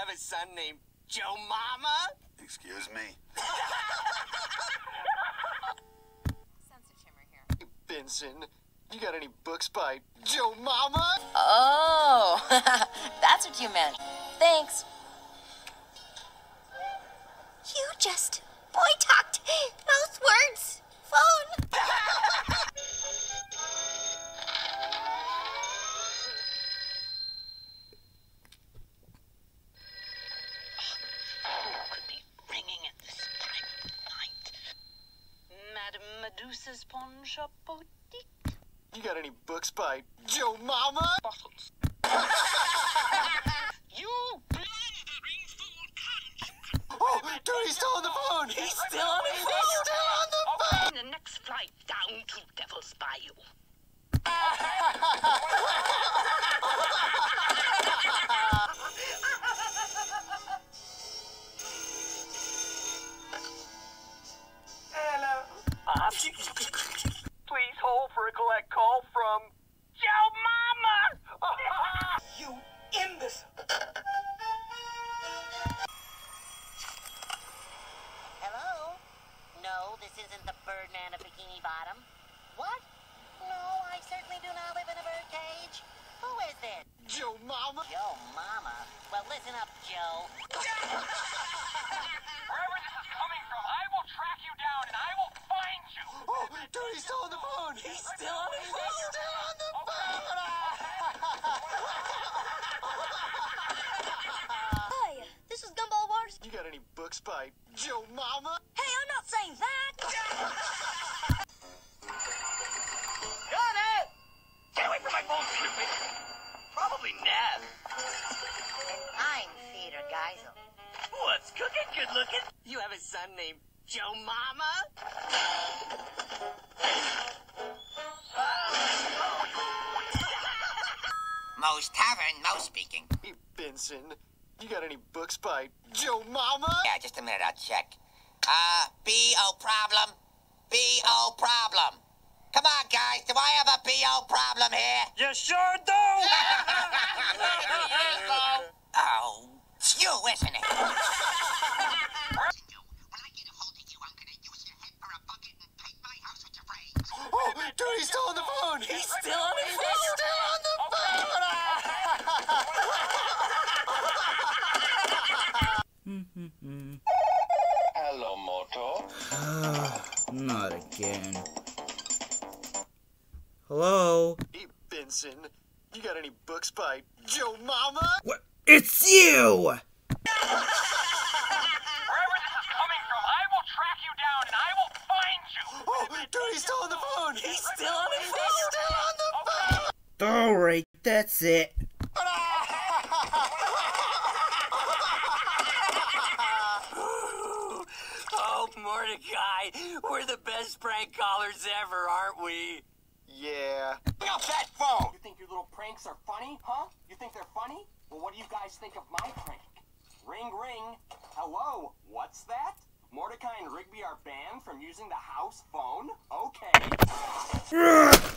have a son named Joe Mama? Excuse me? Sense of humor here. Hey, Benson, you got any books by Joe Mama? Oh, that's what you meant. Thanks. You just boy-talked those words. Phone. Could be ringing at this time of night. Madame Medusa's pawn shop boutique. You got any books by Joe Mama? Bottles. You blundering fool cunt! Oh, dude, he's still on the phone! He's still on the phone! He's still on the phone! The next flight down to Devil's Bayou. Hello. Please hold for a collect call from Joe Mama! You imbecile! Hello? No, this isn't the Birdman of Bikini Bottom. What? No, I certainly do not live in a birdcage. Who is this? Joe Mama? Joe Mama. Well, listen up, Joe. Wherever this is coming from, I will track you down and I will find you! Oh, dude, he's still on the phone! He's still on the phone! He's still on the phone! Hi, this is Gumball Wars. You got any books by Joe Mama? Hey, I'm not saying that. Got it! Get away from my phone, stupid! Probably Ned. And I'm Theater Geisel. What's cooking, good looking? You have a son named Joe Mama? Moe's Tavern, Moe speaking. Hey, Benson, you got any books by Joe Mama? Yeah, just a minute, I'll check. B.O. problem? B.O. problem. Come on, guys, do I have a B.O. problem here? You sure do! Oh, it's you, isn't it? When I get a hold of you, I'm gonna use your head for a bucket and paint my house with your brains. Oh, dude, he's still on the phone! He's still on the phone! He's still on the phone! Hello, Moto. Not again. Hello? Hey, Benson, you got any books by Joe Mama? What? It's you! Wherever this is coming from, I will track you down and I will find you! Oh, dude, he's still on the phone! He's still on the phone! He's still on the phone! Alright, that's it. Oh, Mordecai, we're the best prank callers ever, aren't we? Yeah. Pick up that phone! You think your little pranks are funny, huh? You think they're funny? Well, what do you guys think of my prank? Ring, ring. Hello, what's that? Mordecai and Rigby are banned from using the house phone? Okay.